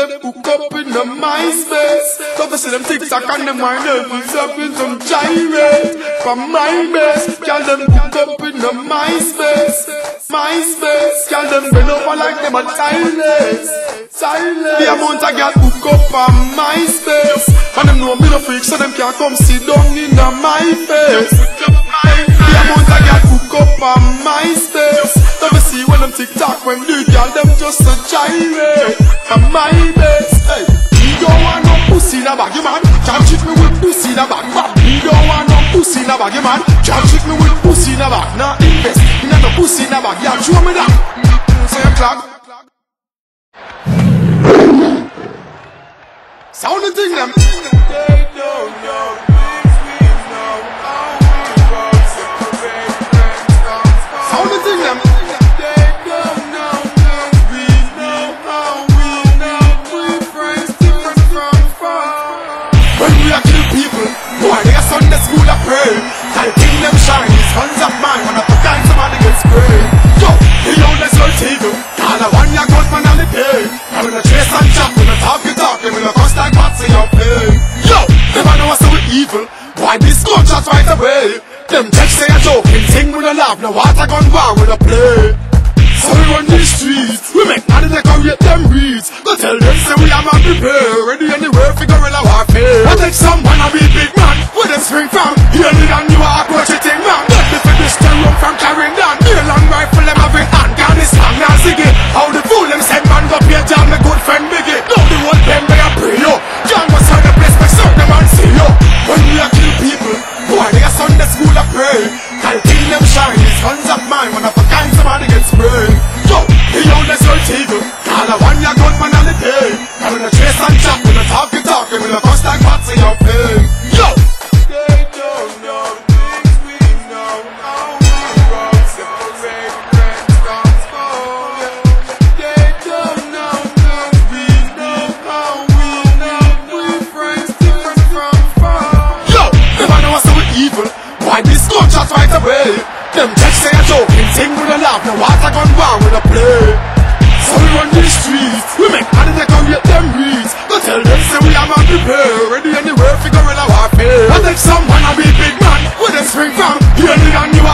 them hook up in the Myspace. Cover see them TikTok and them wind up in some gyrate. From my base, girl them hook up in the Myspace. Myspace, girl them bend over like them a silence. The amount of girl hook up on Myspace, and them know me no freak, so them can't come sit down in my face. The amount of girl hook up on Myspace, never see when them TikTok when the girl them just a gyrate. On my base, hey, you don't want no pussy in a baggy man. Can't treat me with pussy in a bag. You don't want no pussy in a baggy man. Can't treat me with pussy in a bag. Nah, invest in no pussy in a bag. Yeah, show me that. So you clog. Sound the thing them. They don't know. Sound the thing them. They don't know. We know how we know. We friends different from far. When we are kill people, boy they are Sunday school a pray. Tell king them shine, these guns of mine. When I put down somebody gets sprayed. Yo, the oldest will take them. Call a one year good man on the day. I'm gonna chase and chop, when I talk you talk, and when I cost like what's in your pay. Yo, never know what's so evil. Why this gunshot right away? Them text say a joke, and sing with a laugh. Now water gun war with a play. So we run these streets, we make money like how we get them reads. Go tell them say we are man prepared, ready anywhere for guerrilla warfare. I take someone a be big man, where them spring from. You only than you are approach it thing man. Let me finish the run from carrying down. Near long rifle them have in hand, gun is long now ziggy. How the fool them send man go pay jam my good friend Biggie. Now the one them they a pray yo. John was on the place but some them and see yo. When we a kill people, boy they a Sunday school a pray. Tell king them shine, these guns of mine. When I forget somebody get sprayed. Yo, the oldest will take them. Call a one year gun man on the day. I'm gonna chase and chop, when I talk you talk, and when I cost like what's in your pay. Yo, they don't know things we know. How we roll, separate friends from foe. They don't know things we know. How we know we friends different from foe. Yo, never know what's so evil. Why this gunshot right away? Them text say a joke, and sing with a laugh. Now water gun war with a play. So we run these streets, we make money like how we get them reads. Go tell them say we are man prepared, ready anywhere for guerrilla warfare. I take someone a be big man, where them spring from. You only and you